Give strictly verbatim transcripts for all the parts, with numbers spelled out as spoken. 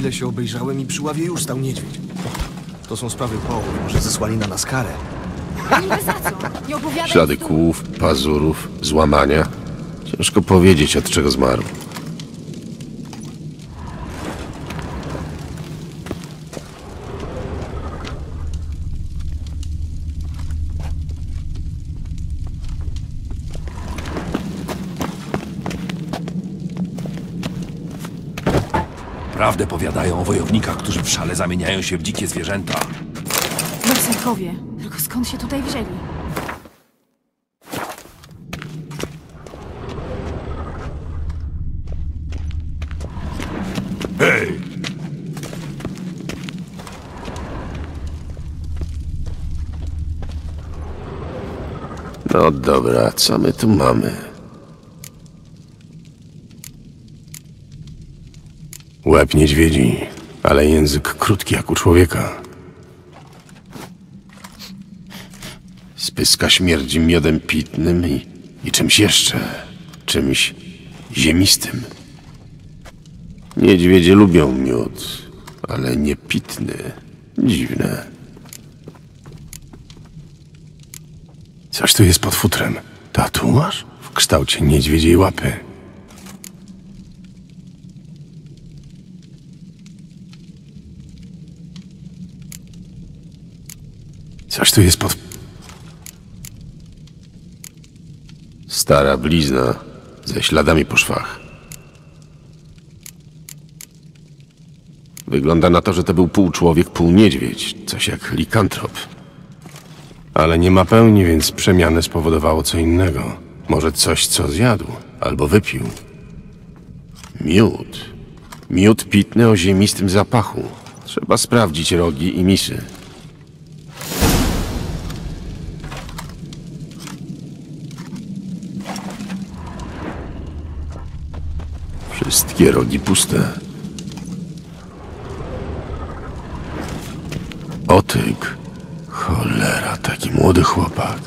Chwilę się obejrzałem i przy ławie już stał niedźwiedź. To są sprawy połów, może zesłali na nas karę. Niby za co? Nie opowiadaj Ślady bzdur. kłów, pazurów, złamania. Ciężko powiedzieć, od czego zmarł. Prawdę powiadają o wojownikach, którzy w szale zamieniają się w dzikie zwierzęta. Berserkowie. Tylko skąd się tutaj wzięli? Hej! No dobra, co my tu mamy? Łeb niedźwiedzi, ale język krótki jak u człowieka. Spyska śmierdzi miodem pitnym i, i czymś jeszcze. Czymś ziemistym. Niedźwiedzie lubią miód, ale nie pitny. Dziwne. Coś tu jest pod futrem. Tatuaż? W kształcie niedźwiedziej łapy. Coś tu jest pod... Stara blizna ze śladami po szwach. Wygląda na to, że to był pół człowiek, pół niedźwiedź. Coś jak likantrop. Ale nie ma pełni, więc przemianę spowodowało co innego. Może coś, co zjadł albo wypił. Miód. Miód pitny o ziemistym zapachu. Trzeba sprawdzić rogi i misy. Wszystkie rogi puste. Otyk. Cholera, taki młody chłopak.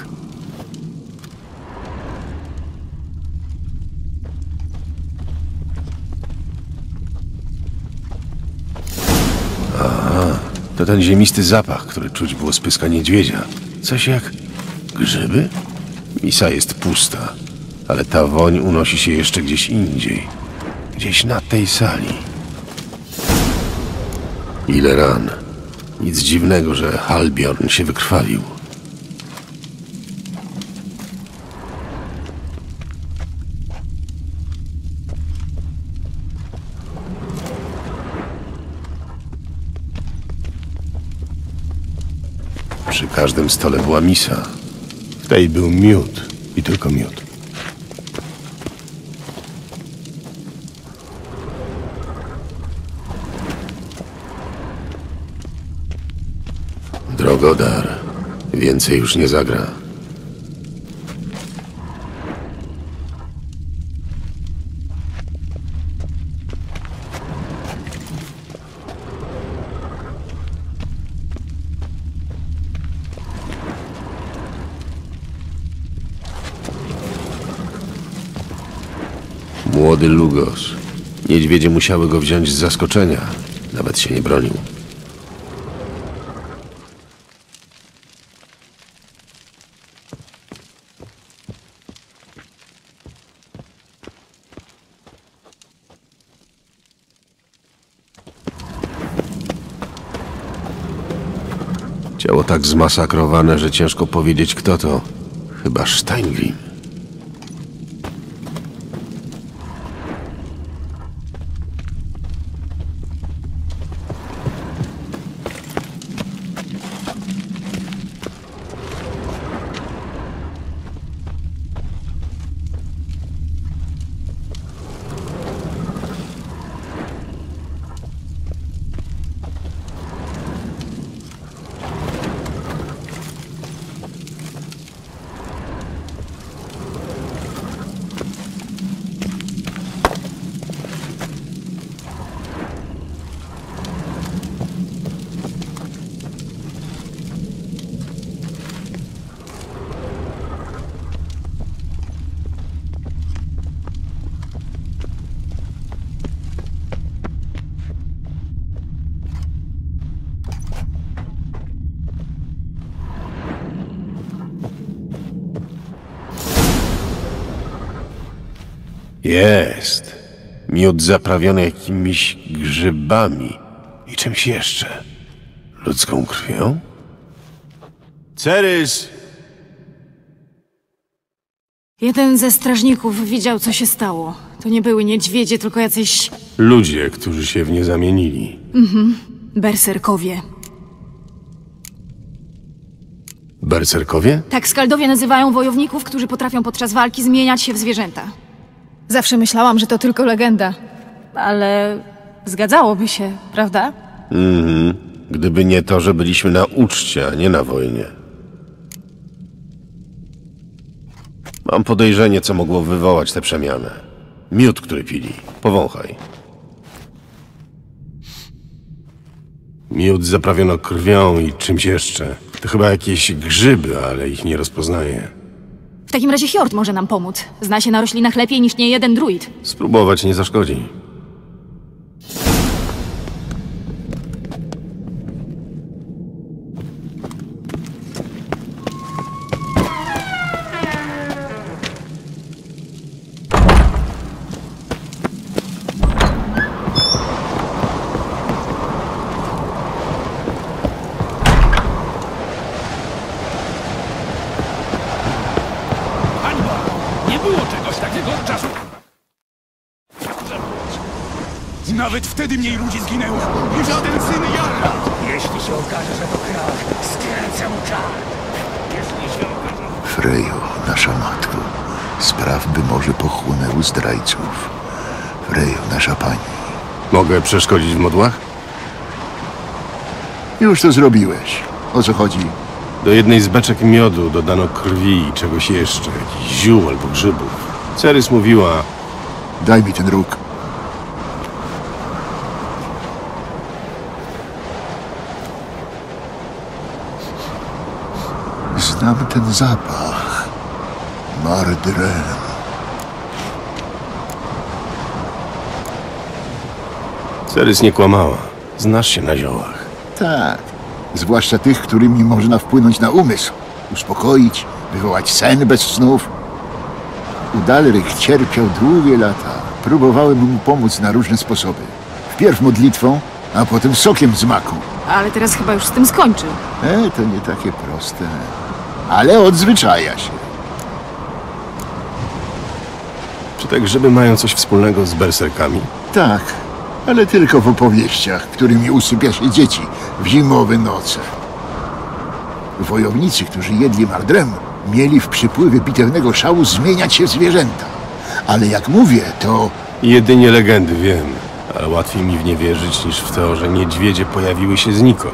Aha, to ten ziemisty zapach, który czuć było z pyska niedźwiedzia. Coś jak grzyby? Misa jest pusta, ale ta woń unosi się jeszcze gdzieś indziej. Gdzieś na tej sali. Ile ran. Nic dziwnego, że Halbjorn się wykrwawił. Przy każdym stole była misa. W tej był miód i tylko miód. Drogodar. Więcej już nie zagra. Młody Lugos. Niedźwiedzie musiały go wziąć z zaskoczenia. Nawet się nie bronił. Ciało tak zmasakrowane, że ciężko powiedzieć, kto to. Chyba Steingrim. Jest. Miód zaprawiony jakimiś grzybami i czymś jeszcze. Ludzką krwią? Cerys! Jeden ze strażników widział, co się stało. To nie były niedźwiedzie, tylko jacyś Ludzie, którzy się w nie zamienili. berserkowie. Berserkowie? Tak skaldowie nazywają wojowników, którzy potrafią podczas walki zmieniać się w zwierzęta. Zawsze myślałam, że to tylko legenda. Ale zgadzałoby się, prawda? Mhm. Gdyby nie to, że byliśmy na uczcie, a nie na wojnie. Mam podejrzenie, co mogło wywołać tę przemianę. Miód, który pili. Powąchaj. Miód zaprawiono krwią i czymś jeszcze. To chyba jakieś grzyby, ale ich nie rozpoznaję. W takim razie Hjord może nam pomóc. Zna się na roślinach lepiej niż nie jeden druid. Spróbować nie zaszkodzi. Hańba! Nie było czegoś takiego od czasu... Nawet wtedy mniej ludzi zginęło niż ten syn Jarla! Jeśli się okaże, że to Krach, skręcę mu czar. Jeśli się okaże... Freju, nasza matko, spraw, by może pochłonęły zdrajców. Freju, nasza pani. Mogę przeszkodzić w modłach? Już to zrobiłeś. O co chodzi? Do jednej z beczek miodu dodano krwi i czegoś jeszcze, jakichś ziół albo grzybów. Cerys mówiła... Daj mi ten róg. Znam ten zapach. Mardrem. Cerys nie kłamała. Znasz się na ziołach. Tak. Zwłaszcza tych, którymi można wpłynąć na umysł. Uspokoić, wywołać sen bez snów. Udalryk cierpiał długie lata. Próbowałem mu pomóc na różne sposoby. Wpierw modlitwą, a potem sokiem z maku. Ale teraz chyba już z tym skończył. E, to nie takie proste. Ale odzwyczaja się. Czy te grzyby mają coś wspólnego z berserkami? Tak, ale tylko w opowieściach, którymi usypia się dzieci w zimowe noce. Wojownicy, którzy jedli mardrem, mieli w przypływie bitewnego szału zmieniać się w zwierzęta. Ale jak mówię, to... Jedynie legendy wiem, ale łatwiej mi w nie wierzyć niż w to, że niedźwiedzie pojawiły się znikąd.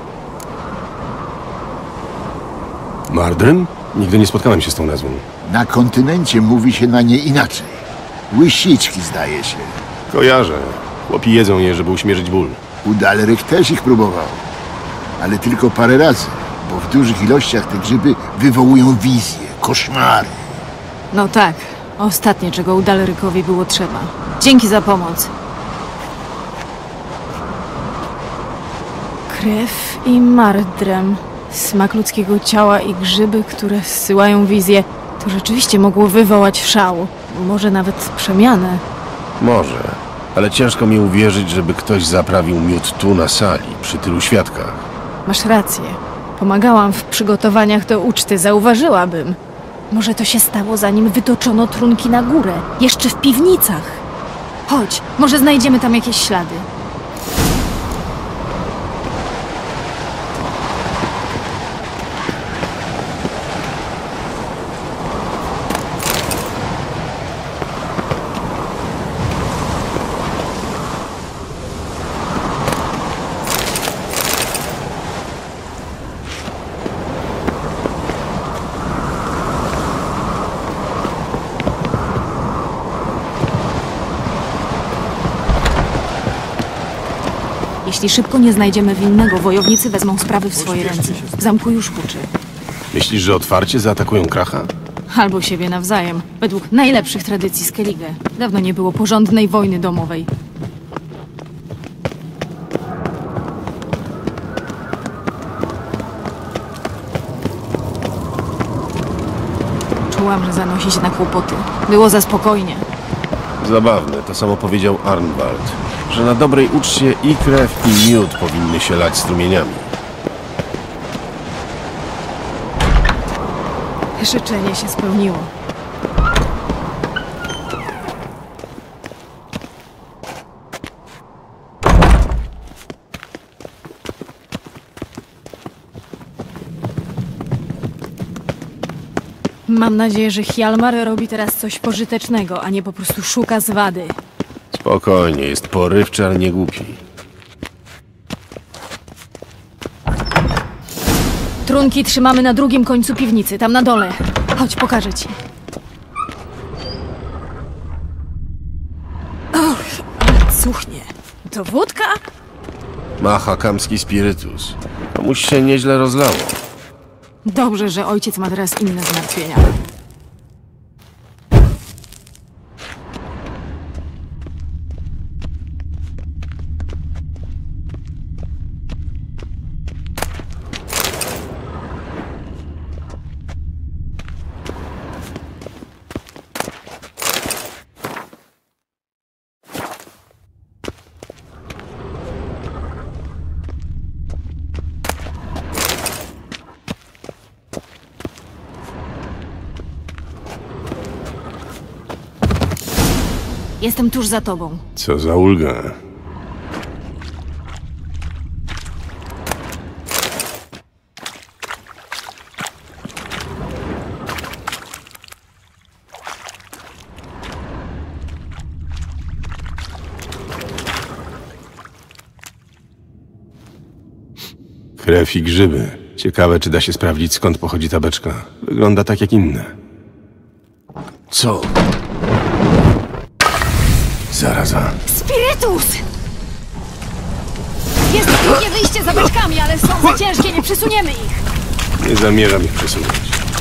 Mardrem? Nigdy nie spotkałem się z tą nazwą. Na kontynencie mówi się na nie inaczej. Łysiczki, zdaje się. Kojarzę. Chłopi jedzą je, żeby uśmierzyć ból. Udalryk też ich próbował. Ale tylko parę razy, bo w dużych ilościach te grzyby wywołują wizje, koszmary. No tak, ostatnie, czego Udalrykowi było trzeba. Dzięki za pomoc. Krew i mardrem. Smak ludzkiego ciała i grzyby, które zsyłają wizję. To rzeczywiście mogło wywołać szał. Może nawet przemianę. Może, ale ciężko mi uwierzyć, żeby ktoś zaprawił miód tu na sali, przy tylu świadkach. Masz rację. Pomagałam w przygotowaniach do uczty, zauważyłabym. Może to się stało, zanim wytoczono trunki na górę. Jeszcze w piwnicach. Chodź, może znajdziemy tam jakieś ślady. Jeśli szybko nie znajdziemy winnego, wojownicy wezmą sprawy w swoje ręce. W zamku już huczy. Myślisz, że otwarcie zaatakują Kracha? Albo siebie nawzajem. Według najlepszych tradycji Skellige. Dawno nie było porządnej wojny domowej. Czułam, że zanosi się na kłopoty. Było za spokojnie. Zabawne, to samo powiedział Arnwald, że na dobrej uczcie i krew, i miód powinny się lać strumieniami. Życzenie się spełniło. Mam nadzieję, że Hjalmar robi teraz coś pożytecznego, a nie po prostu szuka zwady. Spokojnie, jest porywczy, ale nie głupi. Trunki trzymamy na drugim końcu piwnicy, tam na dole. Chodź, pokażę ci. Och, ale cuchnie. To wódka? Mahakamski spirytus. Komuś się nieźle rozlało. Dobrze, że ojciec ma teraz inne zmartwienia. Jestem tuż za tobą. Co za ulga. Krew i grzyby. Ciekawe, czy da się sprawdzić, skąd pochodzi ta beczka. Wygląda tak jak inne. Co? Zaraza. Spirytus! Jest drugie wyjście za beczkami, ale są za ciężkie, nie przesuniemy ich. Nie zamierzam ich przesunąć.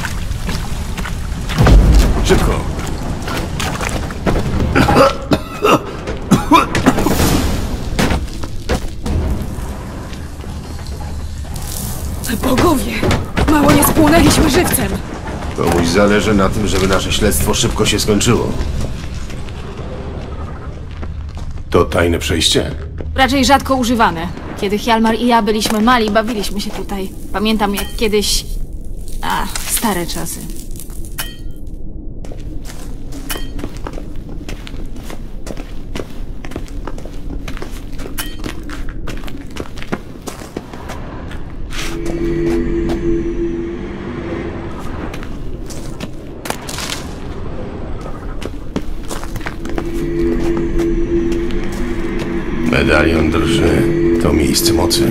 Szybko! Bogowie! Mało nie spłonęliśmy żywcem. Komuś zależy na tym, żeby nasze śledztwo szybko się skończyło. To tajne przejście? Raczej rzadko używane. Kiedy Hjalmar i ja byliśmy mali, bawiliśmy się tutaj. Pamiętam jak kiedyś... A, stare czasy. Medalion drży. To miejsce mocy.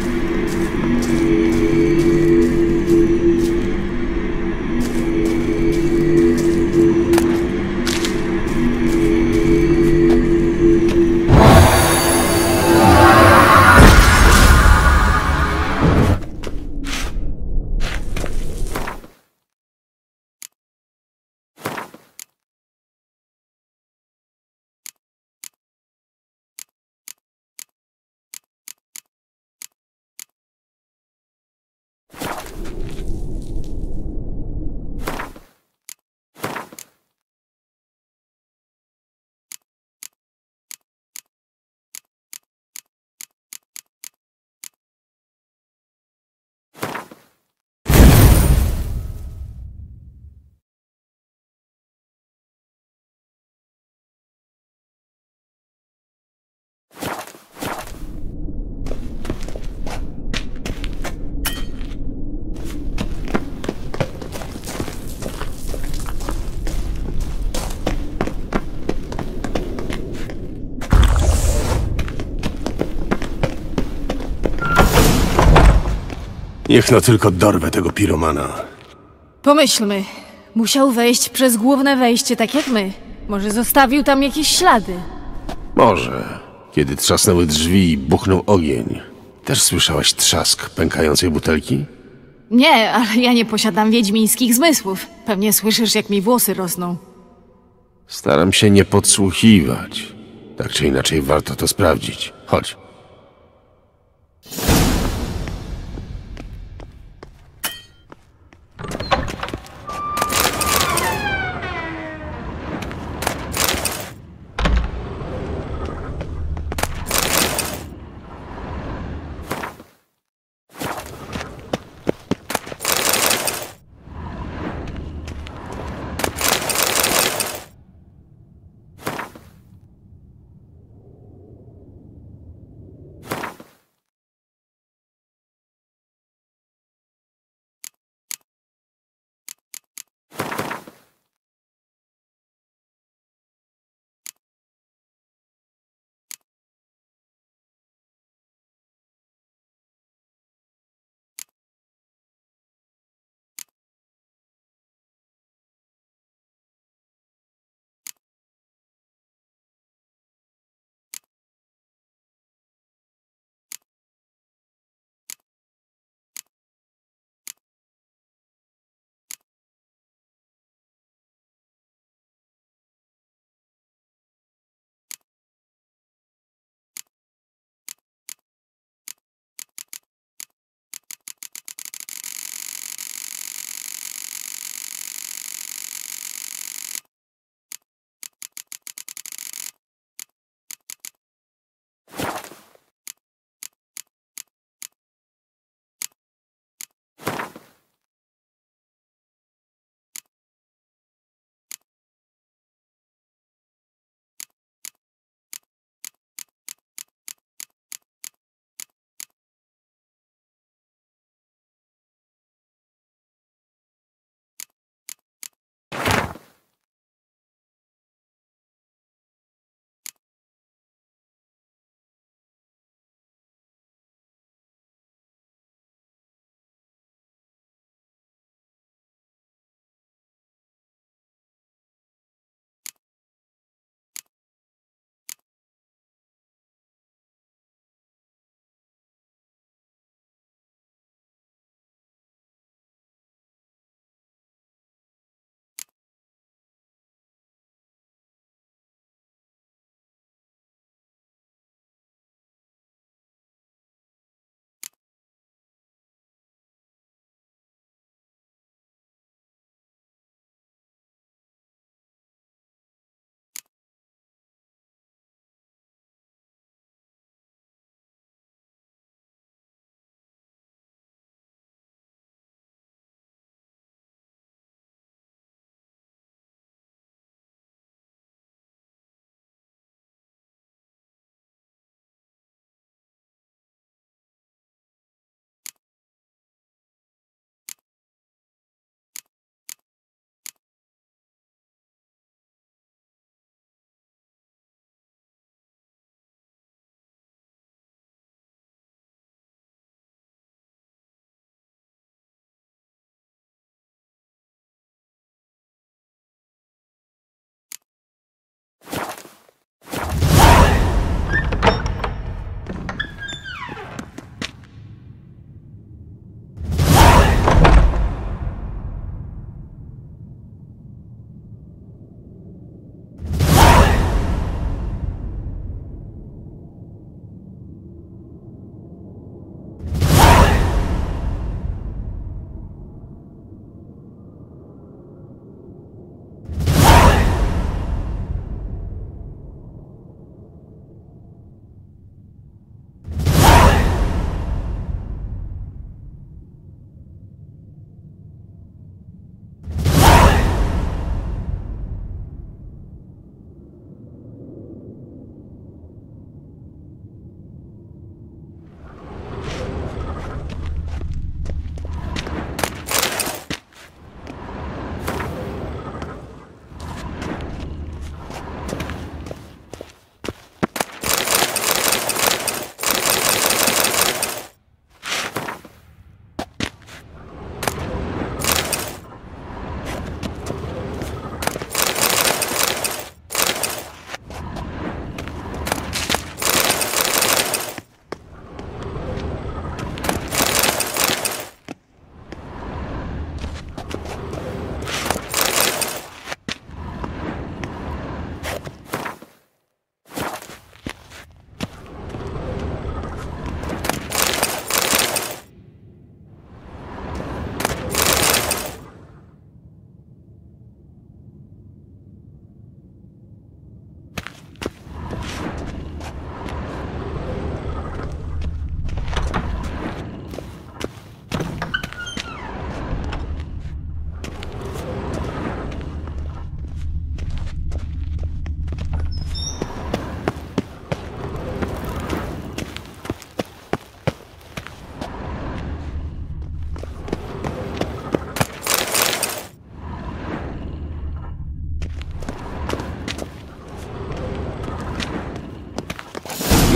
Niech no tylko dorwę tego piromana. Pomyślmy. Musiał wejść przez główne wejście, tak jak my. Może zostawił tam jakieś ślady. Może. Kiedy trzasnęły drzwi i buchnął ogień. Też słyszałaś trzask pękającej butelki? Nie, ale ja nie posiadam wiedźmińskich zmysłów. Pewnie słyszysz, jak mi włosy rosną. Staram się nie podsłuchiwać. Tak czy inaczej warto to sprawdzić. Chodź.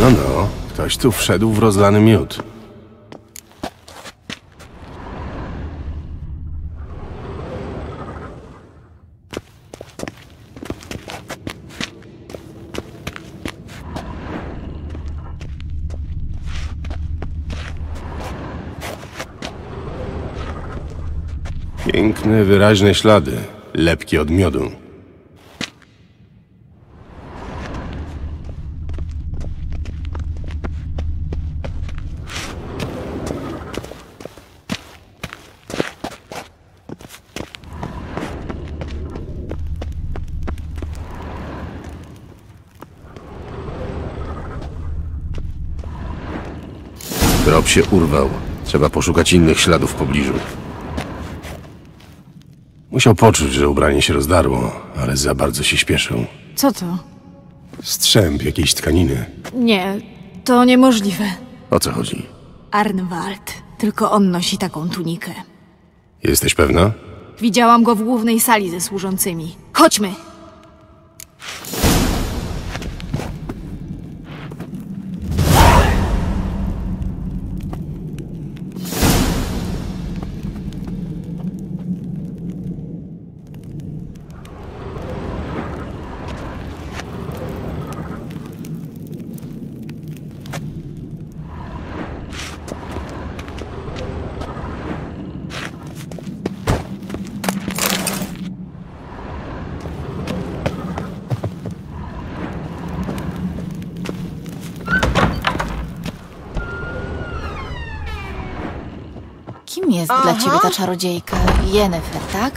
No, no, ktoś tu wszedł w rozlany miód. Piękne, wyraźne ślady, lepkie od miodu. Trop się urwał. Trzeba poszukać innych śladów w pobliżu. Musiał poczuć, że ubranie się rozdarło, ale za bardzo się śpieszył. Co to? Strzęp jakiejś tkaniny. Nie, to niemożliwe. O co chodzi? Arnwald. Tylko on nosi taką tunikę. Jesteś pewna? Widziałam go w głównej sali ze służącymi. Chodźmy! Kim jest dla ciebie ta czarodziejka? Yennefer, tak?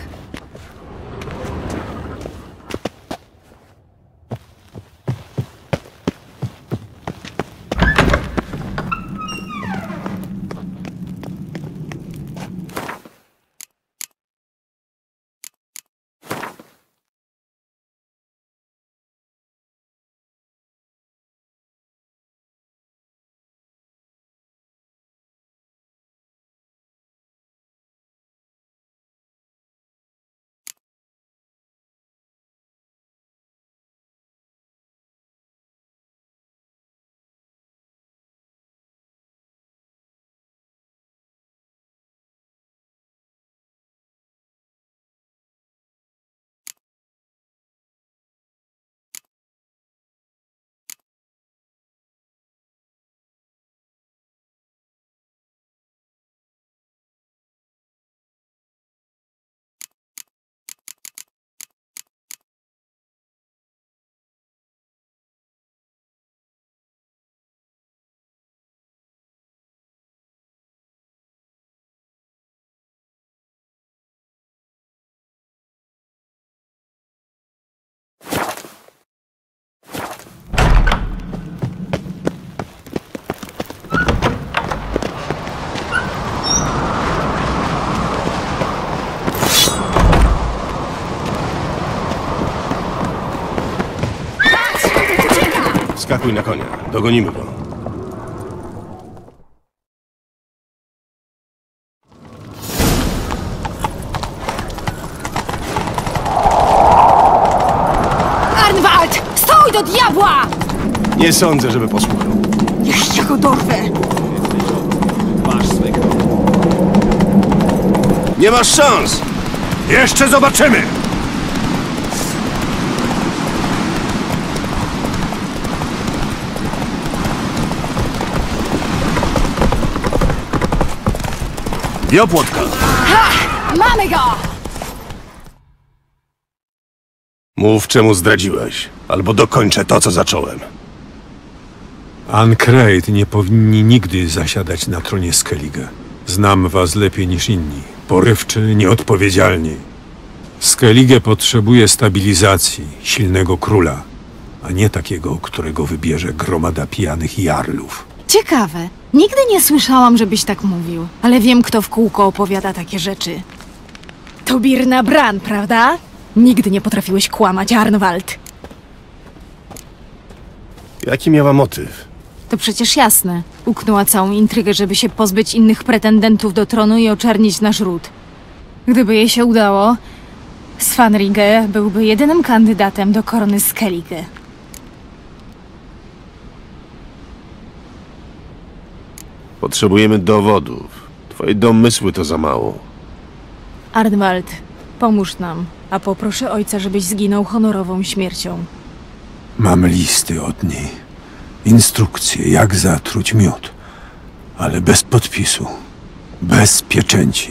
Skakuj na konia. Dogonimy go. Arnwald! Stój do diabła! Nie sądzę, żeby posłuchał. Jeszcze go dorwę! Masz swego. Nie masz szans! Jeszcze zobaczymy! Wiopłotka! Mamy go! Mów, czemu zdradziłeś, albo dokończę to, co zacząłem. Ancreit nie powinni nigdy zasiadać na tronie Skellige. Znam was lepiej niż inni. Porywczy, nieodpowiedzialni. Skellige potrzebuje stabilizacji, silnego króla, a nie takiego, którego wybierze gromada pijanych jarlów. Ciekawe. Nigdy nie słyszałam, żebyś tak mówił, ale wiem, kto w kółko opowiada takie rzeczy. To Birna Bran, prawda? Nigdy nie potrafiłeś kłamać, Arnwald. Jaki miała motyw? To przecież jasne. Uknęła całą intrygę, żeby się pozbyć innych pretendentów do tronu i oczernić nasz ród. Gdyby jej się udało, Svanrige byłby jedynym kandydatem do korony Skellige. Potrzebujemy dowodów. Twoje domysły to za mało. Arnwald, pomóż nam, a poproszę ojca, żebyś zginął honorową śmiercią. Mam listy od niej. Instrukcje, jak zatruć miód. Ale bez podpisu. Bez pieczęci.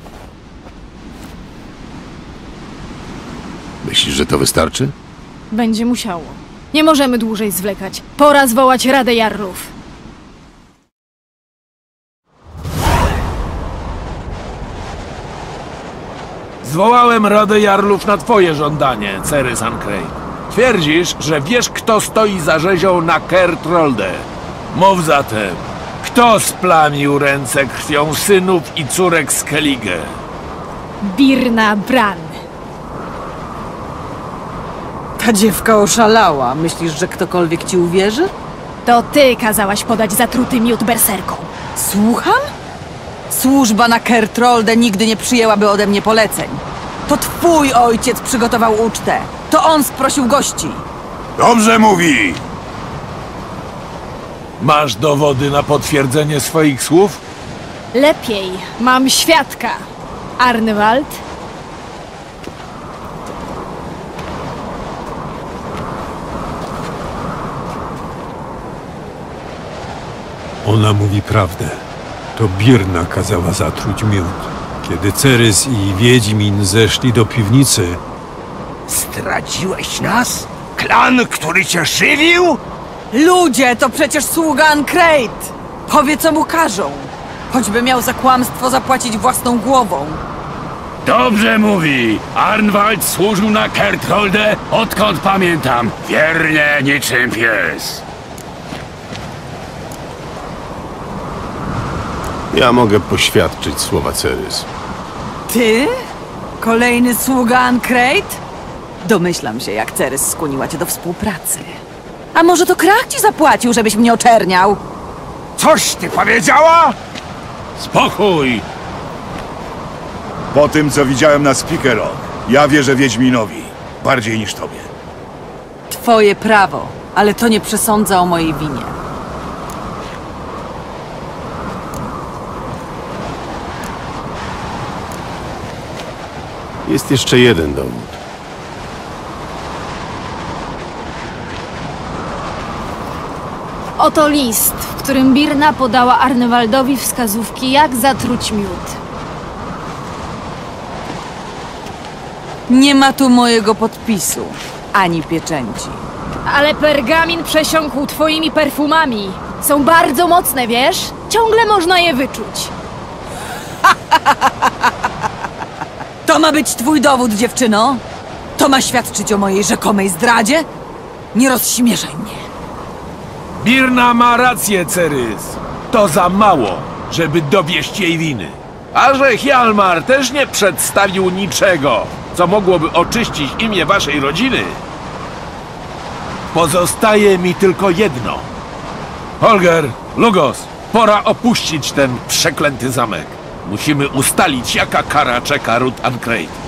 Myślisz, że to wystarczy? Będzie musiało. Nie możemy dłużej zwlekać. Pora zwołać Radę Jarlów. Zwołałem Radę Jarlów na twoje żądanie, Cerys Ancrate. Twierdzisz, że wiesz, kto stoi za rzezią na Kertrolde. Mów zatem, kto splamił ręce krwią synów i córek Skellige? Birna Bran. Ta dziewka oszalała. Myślisz, że ktokolwiek ci uwierzy? To ty kazałaś podać zatruty miód berserkom. Słucham? Służba na Kertrolde nigdy nie przyjęłaby ode mnie poleceń. To twój ojciec przygotował ucztę. To on sprosił gości. Dobrze mówi! Masz dowody na potwierdzenie swoich słów? Lepiej, mam świadka. Arnwald? Ona mówi prawdę. To Birna kazała zatruć miód. Kiedy Cerys i Wiedźmin zeszli do piwnicy, Zdradziłeś nas? Klan, który cię żywił? Ludzie, to przecież sługa Ancrate. Powie, co mu każą. Choćby miał za kłamstwo zapłacić własną głową. Dobrze mówi! Arnwald służył na Kertrolde, odkąd pamiętam. Wiernie niczym pies. Ja mogę poświadczyć słowa Cerys. Ty? Kolejny sługa Ancrate? Domyślam się, jak Cerys skłoniła cię do współpracy. A może to Krach ci zapłacił, żebyś mnie oczerniał? Coś ty powiedziała? Spokój! Po tym, co widziałem na Speaker Rock, ja wierzę Wiedźminowi. Bardziej niż tobie. Twoje prawo, ale to nie przesądza o mojej winie. Jest jeszcze jeden dowód. Oto list, w którym Birna podała Arnwaldowi wskazówki, jak zatruć miód. Nie ma tu mojego podpisu, ani pieczęci. Ale pergamin przesiąkł twoimi perfumami. Są bardzo mocne, wiesz? Ciągle można je wyczuć. To ma być twój dowód, dziewczyno? To ma świadczyć o mojej rzekomej zdradzie? Nie rozśmieszaj mnie. Birna ma rację, Cerys. To za mało, żeby dowieść jej winy. A że Hjalmar też nie przedstawił niczego, co mogłoby oczyścić imię waszej rodziny, pozostaje mi tylko jedno. Holger, Lugos, pora opuścić ten przeklęty zamek. Musimy ustalić, jaka kara czeka ród Ancrate.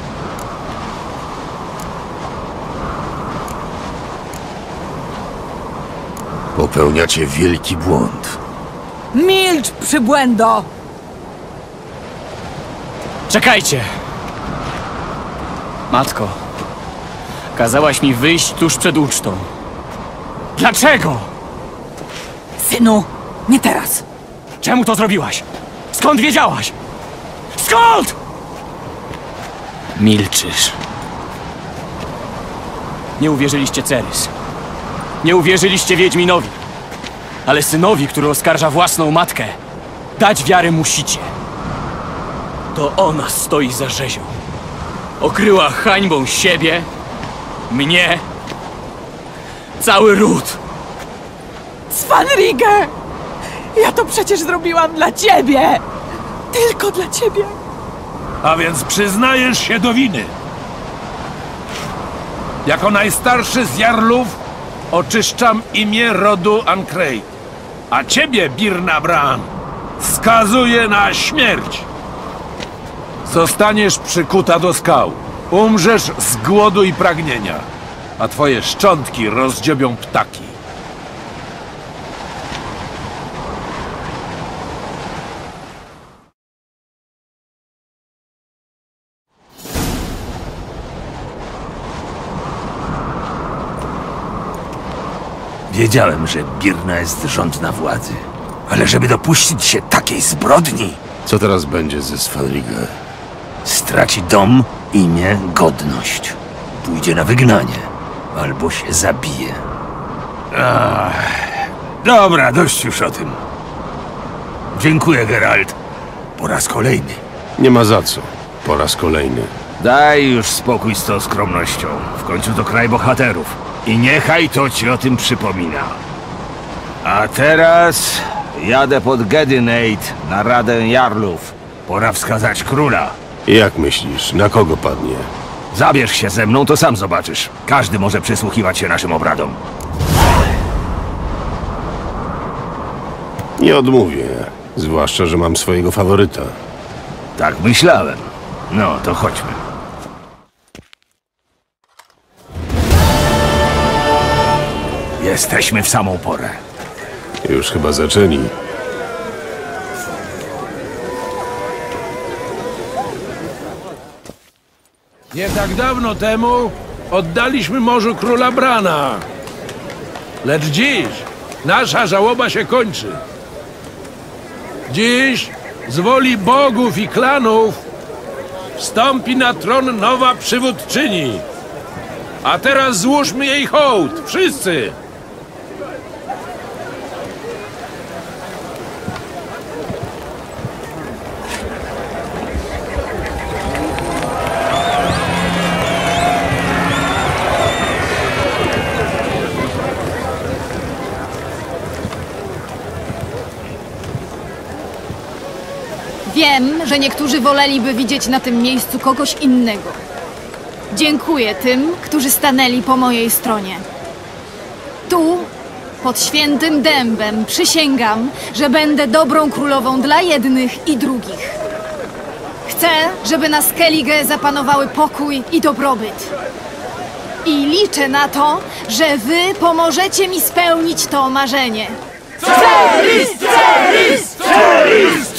Popełniacie wielki błąd. Milcz, przybłędo! Czekajcie! Matko, kazałaś mi wyjść tuż przed ucztą. Dlaczego? Synu, nie teraz. Czemu to zrobiłaś? Skąd wiedziałaś? Skąd? Milczysz. Nie uwierzyliście Cerys. Nie uwierzyliście Wiedźminowi. Ale synowi, który oskarża własną matkę, dać wiarę musicie. To ona stoi za rzezią. Okryła hańbą siebie, mnie, cały ród. Svanrige! Ja to przecież zrobiłam dla ciebie! Tylko dla ciebie! A więc przyznajesz się do winy. Jako najstarszy z Jarlów oczyszczam imię rodu Ancrate. A ciebie, Birna Bran, skazuję na śmierć. Zostaniesz przykuta do skał. Umrzesz z głodu i pragnienia, a twoje szczątki rozdziobią ptaki. Wiedziałem, że Birna jest żądna władzy. Ale żeby dopuścić się takiej zbrodni, Co teraz będzie ze Svanrige? straci dom, imię, godność. Pójdzie na wygnanie. Albo się zabije. Ach, dobra, dość już o tym. Dziękuję, Geralt. Po raz kolejny. Nie ma za co. Po raz kolejny. Daj już spokój z tą skromnością. W końcu to kraj bohaterów. I niechaj to ci o tym przypomina. A teraz jadę pod Gedynate na Radę Jarlów. Pora wskazać króla. Jak myślisz, na kogo padnie? Zabierz się ze mną, to sam zobaczysz. Każdy może przysłuchiwać się naszym obradom. Nie odmówię. Zwłaszcza, że mam swojego faworyta. Tak myślałem. No, to chodźmy. Jesteśmy w samą porę. Już chyba zaczęli. Nie tak dawno temu oddaliśmy morzu króla Brana. Lecz dziś nasza żałoba się kończy. Dziś z woli bogów i klanów wstąpi na tron nowa przywódczyni. A teraz złóżmy jej hołd, wszyscy! Wiem, że niektórzy woleliby widzieć na tym miejscu kogoś innego. Dziękuję tym, którzy stanęli po mojej stronie. Tu, pod świętym dębem, przysięgam, że będę dobrą królową dla jednych i drugich. Chcę, żeby na Skellige zapanowały pokój i dobrobyt. I liczę na to, że wy pomożecie mi spełnić to marzenie. Cerys! Cerys! Cerys!